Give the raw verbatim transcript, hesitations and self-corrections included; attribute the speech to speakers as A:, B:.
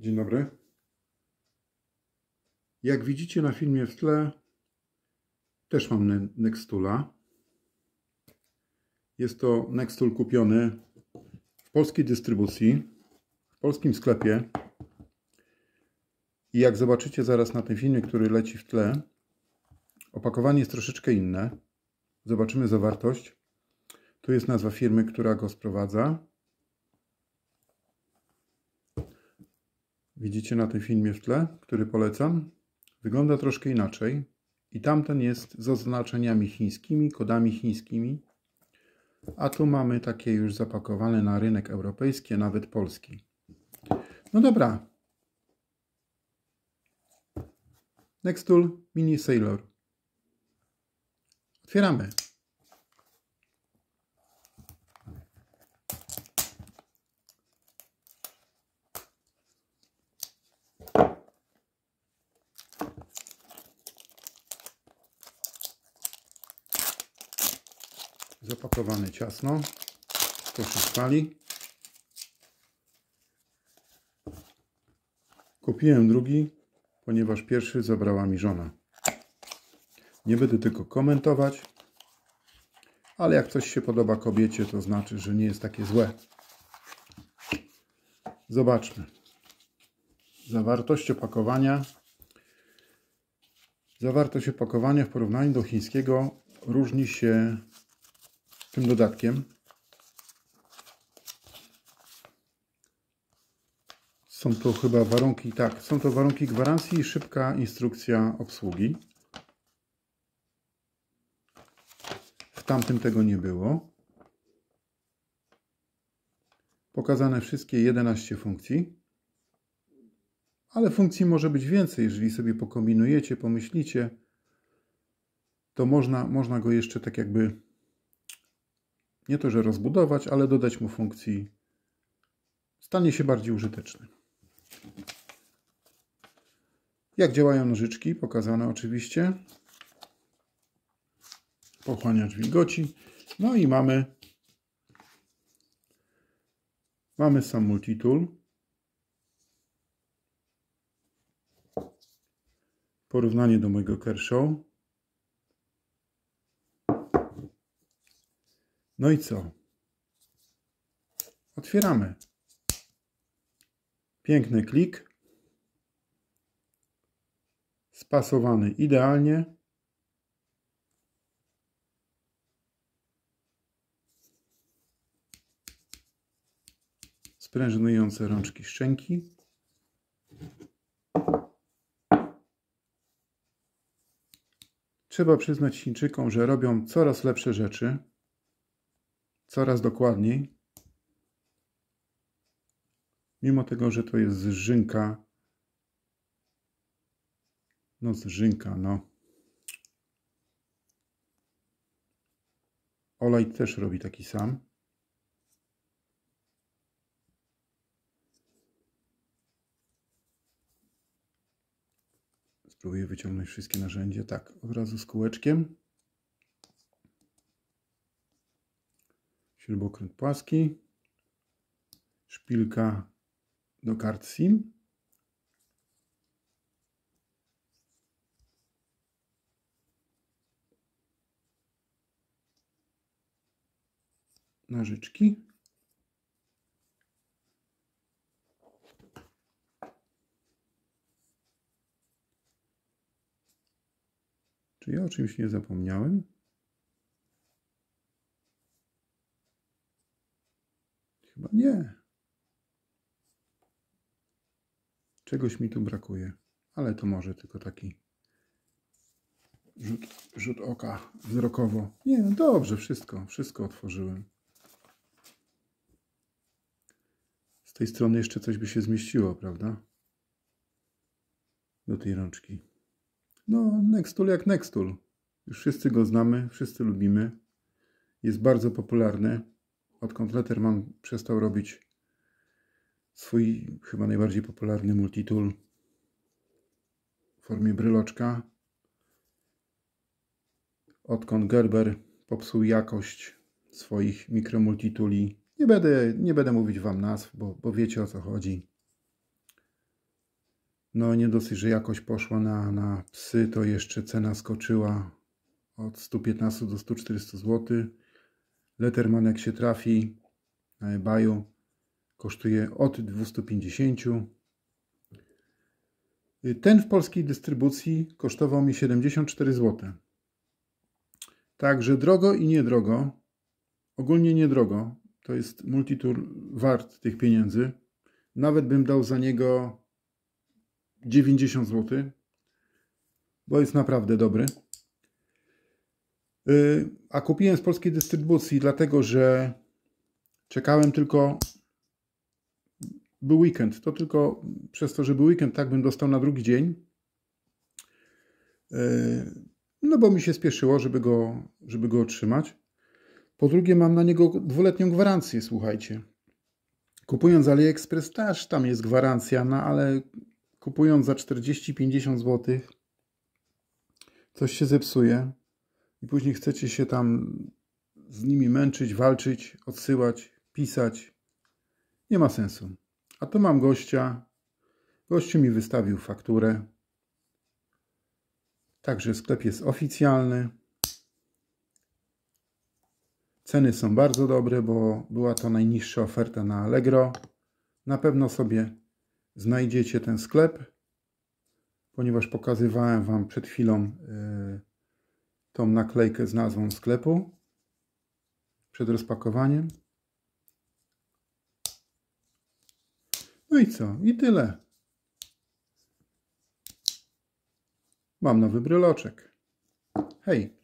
A: Dzień dobry. Jak widzicie na filmie w tle, też mam Nextula. Jest to Nextul kupiony w polskiej dystrybucji, w polskim sklepie. I jak zobaczycie zaraz na tym filmie, który leci w tle, opakowanie jest troszeczkę inne. Zobaczymy zawartość. Tu jest nazwa firmy, która go sprowadza. Widzicie na tym filmie w tle, który polecam. Wygląda troszkę inaczej. I tamten jest z oznaczeniami chińskimi, kodami chińskimi. A tu mamy takie już zapakowane na rynek europejski, a nawet polski. No dobra. Nextul Mini Sailor. Otwieramy. Zapakowany ciasno. To się spali. Kupiłem drugi, ponieważ pierwszy zabrała mi żona. Nie będę tylko komentować, ale jak coś się podoba kobiecie, to znaczy, że nie jest takie złe. Zobaczmy. Zawartość opakowania. Zawartość opakowania w porównaniu do chińskiego różni się tym dodatkiem. Są to chyba warunki, tak, są to warunki gwarancji i szybka instrukcja obsługi. W tamtym tego nie było. Pokazane wszystkie jedenaście funkcji. Ale funkcji może być więcej, jeżeli sobie pokombinujecie, pomyślicie, to można, można go jeszcze tak jakby, nie to, że rozbudować, ale dodać mu funkcji. Stanie się bardziej użyteczny. Jak działają nożyczki? Pokazane oczywiście. Pochłaniacz wilgoci. No i mamy mamy sam multitool. Porównanie do mojego Kershaw. No i co? Otwieramy. Piękny klik. Spasowany idealnie. Sprężynujące rączki szczęki. Trzeba przyznać Chińczykom, że robią coraz lepsze rzeczy. Coraz dokładniej. Mimo tego, że to jest zżynka. No zżynka, no. Olej też robi taki sam. Spróbuję wyciągnąć wszystkie narzędzia. Tak, od razu z kółeczkiem. Śrubokręt płaski. Szpilka do kart SIM. Nożyczki. Czy ja o czymś nie zapomniałem? Chyba nie. Czegoś mi tu brakuje. Ale to może tylko taki rzut, rzut oka wzrokowo. Nie, no dobrze, wszystko. Wszystko otworzyłem. Z tej strony jeszcze coś by się zmieściło, prawda? Do tej rączki. No, Nextul jak Nextul. Już wszyscy go znamy, wszyscy lubimy. Jest bardzo popularny. Odkąd Letterman przestał robić swój chyba najbardziej popularny multitool w formie bryloczka. Odkąd Gerber popsuł jakość swoich mikromultitooli. Nie będę, nie będę mówić wam nazw, bo, bo wiecie o co chodzi. No nie dosyć, że jakość poszła na, na psy, to jeszcze cena skoczyła od stu piętnastu do stu czterdziestu złotych. Letterman, jak się trafi na eBayu, kosztuje od dwustu pięćdziesięciu. Ten w polskiej dystrybucji kosztował mi siedemdziesiąt cztery złote. Także drogo i niedrogo. Ogólnie niedrogo. To jest multitool wart tych pieniędzy. Nawet bym dał za niego dziewięćdziesiąt złotych, bo jest naprawdę dobry. A kupiłem z polskiej dystrybucji, dlatego że czekałem tylko... Był weekend. To tylko przez to, że był weekend, tak bym dostał na drugi dzień. No bo mi się spieszyło, żeby go, żeby go otrzymać. Po drugie, mam na niego dwuletnią gwarancję, słuchajcie. Kupując z AliExpress też tam jest gwarancja, no ale kupując za czterdzieści pięćdziesiąt złotych coś się zepsuje i później chcecie się tam z nimi męczyć, walczyć, odsyłać, pisać. Nie ma sensu. A tu mam gościa. Gościu mi wystawił fakturę. Także sklep jest oficjalny. Ceny są bardzo dobre, bo była to najniższa oferta na Allegro. Na pewno sobie znajdziecie ten sklep, ponieważ pokazywałem Wam przed chwilą yy, tą naklejkę z nazwą sklepu przed rozpakowaniem. No i co? I tyle. Mam nowy bryloczek. Hej!